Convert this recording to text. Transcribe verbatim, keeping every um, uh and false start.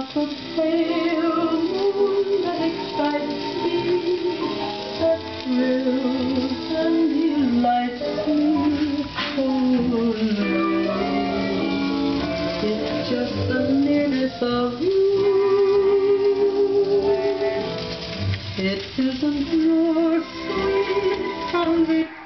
not the pale moon that excites me, that thrills and delights me. Oh no, it's just the nearness of you. It isn't your sweet, hungry